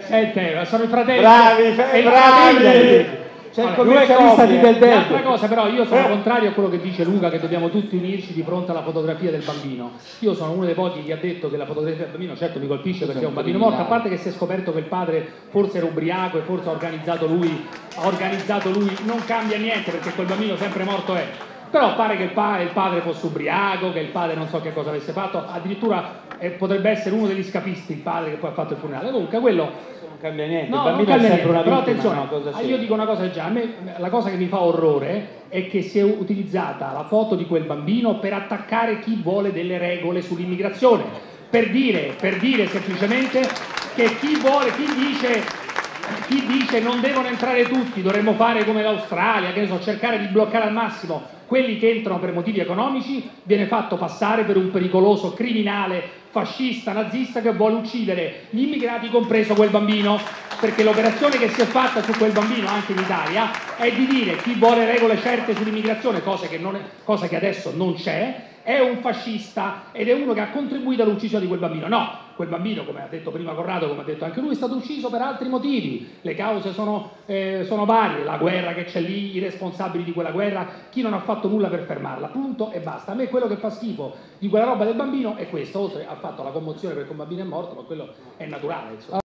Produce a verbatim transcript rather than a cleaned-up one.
è il Teo, sono i fratelli. Bravi, è bravi! C'è il commercialista di Del Del. L'altra cosa però, io sono contrario a quello che dice Luca, che dobbiamo tutti unirci di fronte alla fotografia del bambino. Io sono uno dei pochi che ha detto che la fotografia del bambino certo mi colpisce perché è un bambino morto, a parte che si è scoperto che il padre forse era ubriaco e forse ha organizzato lui, ha organizzato lui, non cambia niente perché quel bambino sempre morto è. Però pare che il, pa il padre fosse ubriaco, che il padre non so che cosa avesse fatto, addirittura eh, potrebbe essere uno degli scafisti il padre che poi ha fatto il funerale. Comunque quello cambia niente, no, il bambino non cambia è sempre niente, una però vittima, attenzione, no, cosa io dico una cosa già, a me la cosa che mi fa orrore è che si è utilizzata la foto di quel bambino per attaccare chi vuole delle regole sull'immigrazione, per dire, per dire semplicemente che chi vuole, chi dice, chi dice non devono entrare tutti, dovremmo fare come l'Australia, che ne so, cercare di bloccare al massimo quelli che entrano per motivi economici, viene fatto passare per un pericoloso criminale fascista, nazista che vuole uccidere gli immigrati, compreso quel bambino, perché l'operazione che si è fatta su quel bambino anche in Italia è di dire chi vuole regole certe sull'immigrazione, cosa che, non è, cosa che adesso non c'è, è un fascista ed è uno che ha contribuito all'uccisione di quel bambino. No, quel bambino, come ha detto prima Corrado, come ha detto anche lui, è stato ucciso per altri motivi, le cause sono, eh, sono varie, la guerra che c'è lì, i responsabili di quella guerra, chi non ha fatto nulla per fermarla, punto e basta. A me quello che fa schifo di quella roba del bambino è questo, oltre al fatto la commozione perché un bambino è morto, ma quello è naturale, insomma.